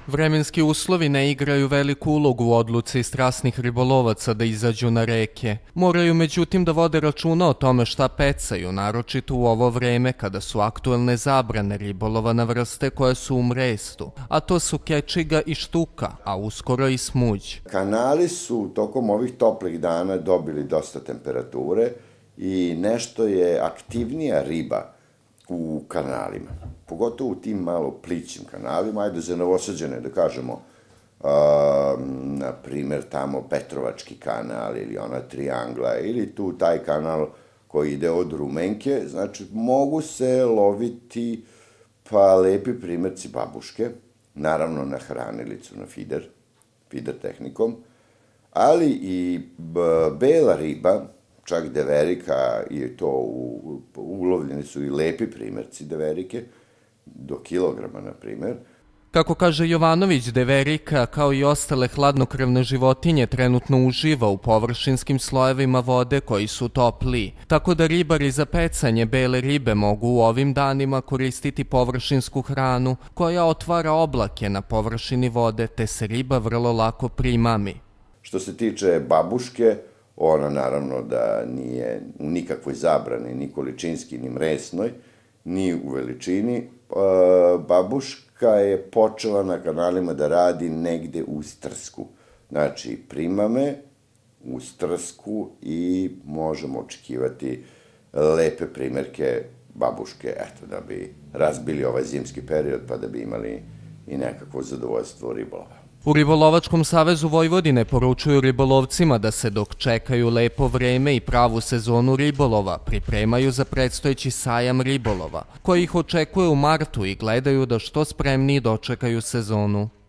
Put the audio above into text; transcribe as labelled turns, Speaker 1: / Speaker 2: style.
Speaker 1: Vremenski uslovi ne igraju veliku ulogu u odluci strasnih ribolovaca da izađu na reke. Moraju međutim da vode računa o tome šta pecaju, naročito u ovo vreme kada su aktuelne zabrane ribolova na vrste koje su u mrestu, a to su kečiga i štuka, a uskoro i smuđ.
Speaker 2: Kanali su tokom ovih toplih dana dobili dosta temperature i nešto je aktivnija riba u kanalima, pogotovo u tim malo plićim kanalima, ajde za novosađene da kažemo, na primer tamo Petrovački kanal ili ona Triangla ili tu taj kanal koji ide od Rumenke, znači mogu se loviti pa lepi primerci babuške, naravno na hranilicu, na feeder tehnikom, ali i bela riba, čak deverika, i to ulovljeni su i lepi primerci deverike, do kilograma, na primer.
Speaker 1: Kako kaže Jovanović, deverika, kao i ostale hladnokrvne životinje, trenutno uživa u površinskim slojevima vode koji su topliji, tako da ribari za pecanje bele ribe mogu u ovim danima koristiti površinsku hranu koja otvara oblake na površini vode, te se riba vrlo lako primami.
Speaker 2: Što se tiče babuške, ona naravno da nije u nikakvoj zabrani, ni količinski, ni mresnoj, ni u veličini. Babuška je počela na kanalima da radi negde u Strsku. Znači, primame u Strsku i možemo očekivati lepe primerke babuške, eto, da bi razbili ovaj zimski period, pa da bi imali i nekakvo zadovoljstvo ribolova.
Speaker 1: U Ribolovačkom savezu Vojvodine poručuju ribolovcima da se dok čekaju lepo vreme i pravu sezonu ribolova, pripremaju za predstojeći sajam ribolova, koji ih očekuje u martu i gledaju da što spremniji dočekaju sezonu.